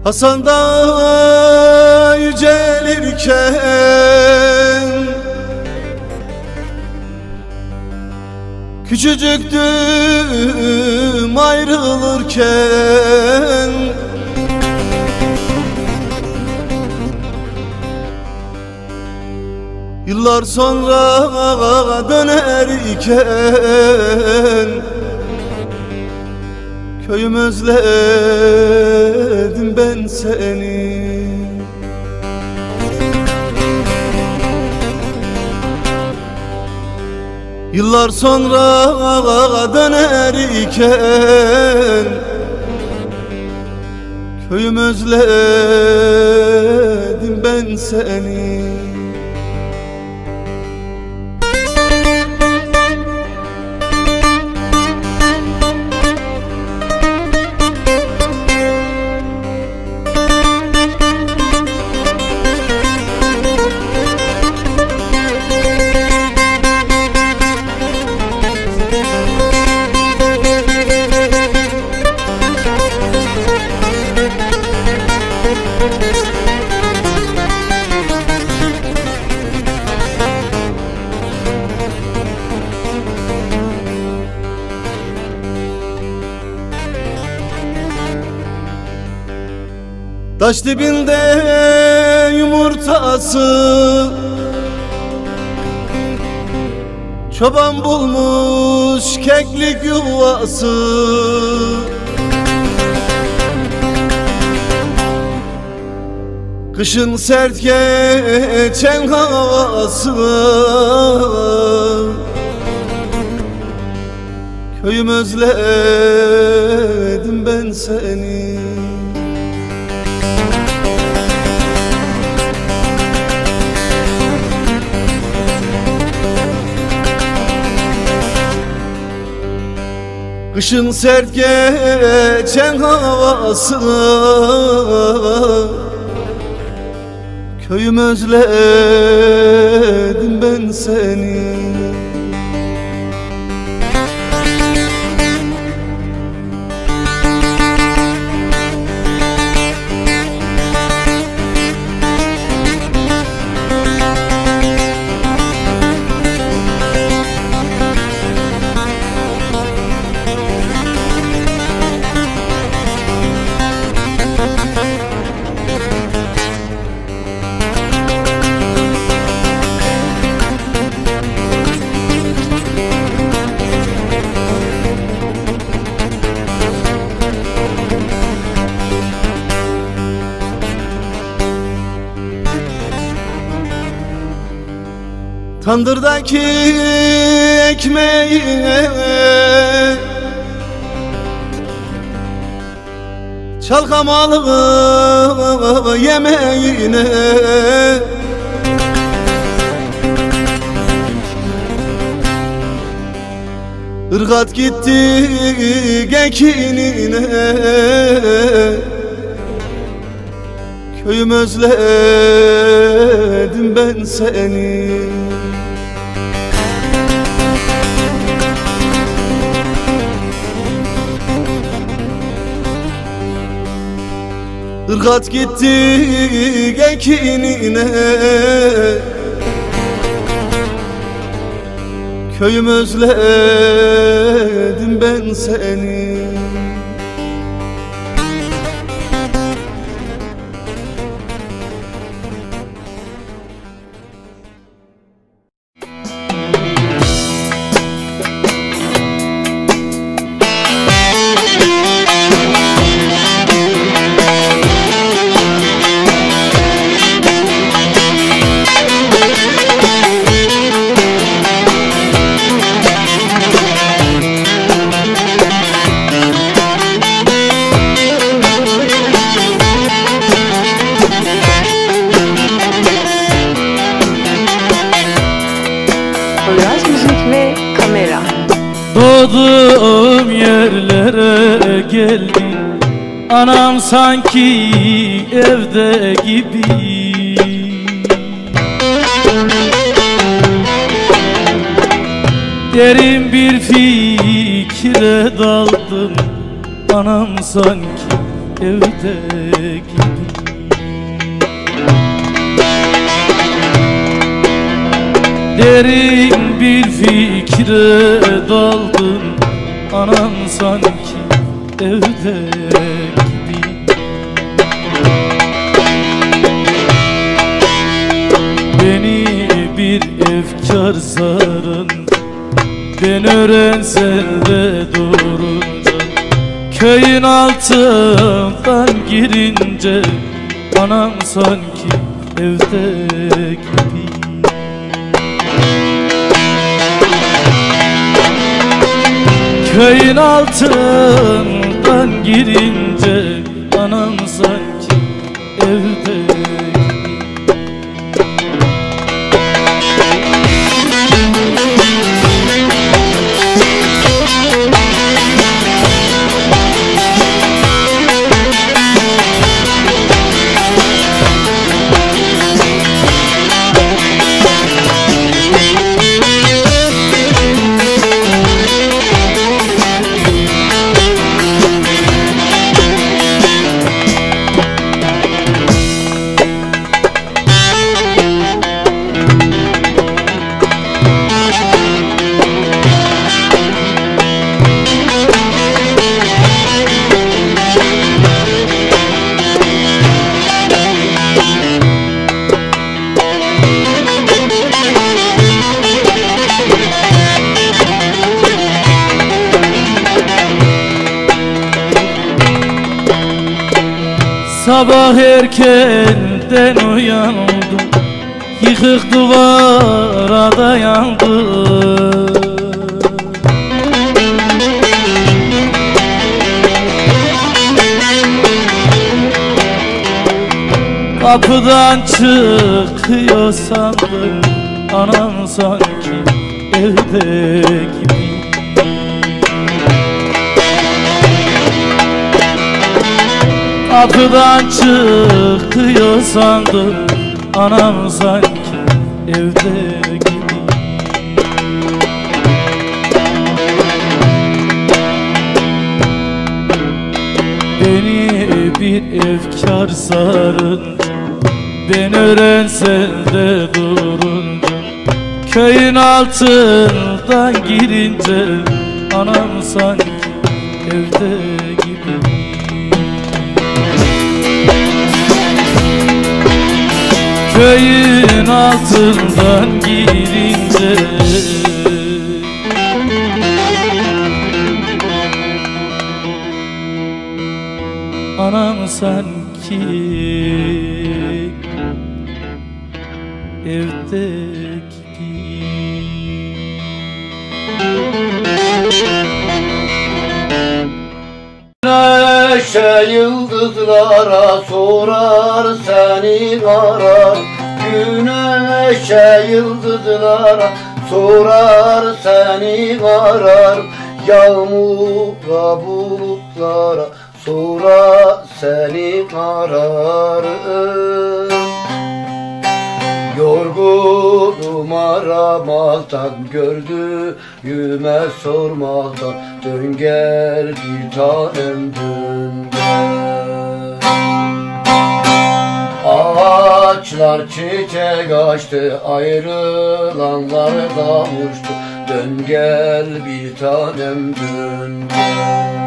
Hasan Dağı yücelirken küçücüktüm ayrılırken. Yıllar sonra döner iken köyüm özledim ben seni. Yıllar sonra döner iken köyüm özledim ben seni. Taş dibinde yumurtası çoban bulmuş keklik yuvası. Kışın sert geçen havası. Köyüm özledim ben seni. Kışın sert geçen havası. Köyüm özledim ben seni. Tandırdaki ekmeğine, çalkamalı yemeğine, ırgat gitti gekinine. Köyüm özledim ben seni. Irgat gitti gekinine. Köyüm özledim ben seni. Doğduğum yerlere geldim, anam sanki evde gibi. Derin bir fikre daldım, anam sanki evde gibi. Derin bir fikre daldım, anam sanki evde gibi. Beni bir efkar sarınca, ben öğrensen de durunca, köyün altından girince, anam sanki evde gibi. Köyün altından girince, anam sanki evde gibi. Sabah erkenden uyandım, yıkık duvara dayandım. Kapıdan çıkıyor sandım, anam sanki evde gibi. Kapıdan çıkıyor sandım, anam sanki evde gibi. Beni bir efkar sarınca, ben öğrensen de durunca, köyün altından girince, anam sanki evde gibi. Köyün altından girince, anam sanki evde gibi. Güneşe yıldızlara sorar seni arar. Güneşe yıldızlara sorar seni arar. Yağmura bulutlara sorar seni arar. Yorgunum aramaktan, gördüğüme sormaktan. Dön gel bir tanem, dön gel. Ağaçlar çiçek açtı, ayrılanlar kavuştu. Dön gel bir tanem, dön gel.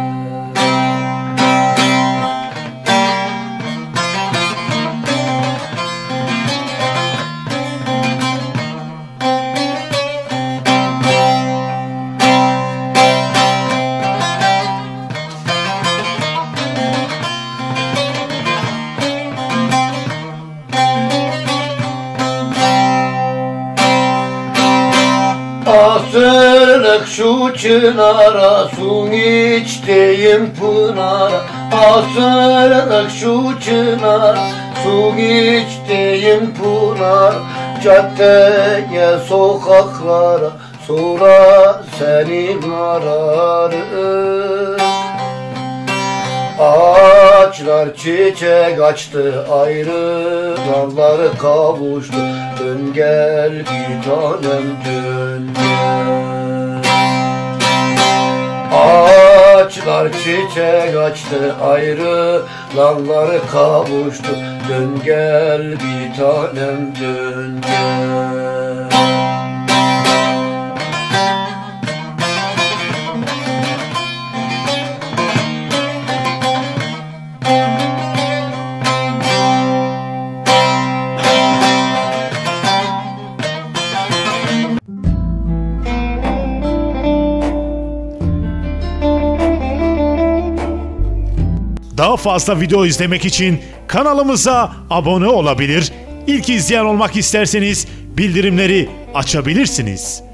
Asılık şu çınara, su içtiğim pınara. Asılık şu çınara, su içtiğim pınar. Caddeye sokaklara sorar seni ararım. Ağaçlar çiçek açtı, ayrı dalları kavuştu. Dön gel bir tanem, dön gel. ağaçlar çiçek açtı, ayrılanları kavuştu. Dön gel bir tanem, dön gel. Daha fazla video izlemek için kanalımıza abone olabilir, İlk izleyen olmak isterseniz bildirimleri açabilirsiniz.